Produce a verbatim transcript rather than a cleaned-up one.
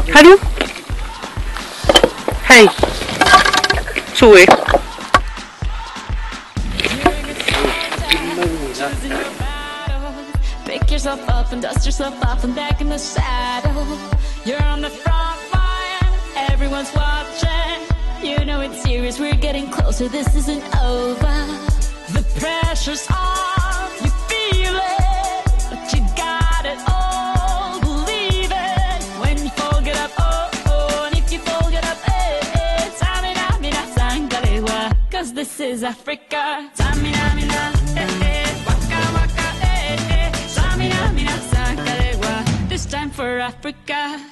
하루? Hey. Sorry. Pick yourself up and dust yourself off and back in the saddle. You're on the front line, everyone's watching. You know it's serious, we're getting closer, this isn't over. The pressure's on, you feel it, but you got it all, believe it. When you fall, get up, oh, oh, and if you fall, get up, eh, eh. Tamina, mina, sangalewa, cause this is Africa. Tamina, mina, eh, eh, waka, waka, eh, eh. Tamina, mina, sangalewa, this time for Africa.